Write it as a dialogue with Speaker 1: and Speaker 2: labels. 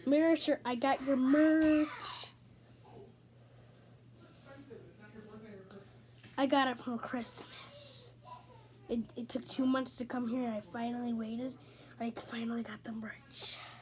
Speaker 1: Mayrushart, I got your merch. I got it for Christmas. It took 2 months to come here, and I finally waited. I finally got the merch.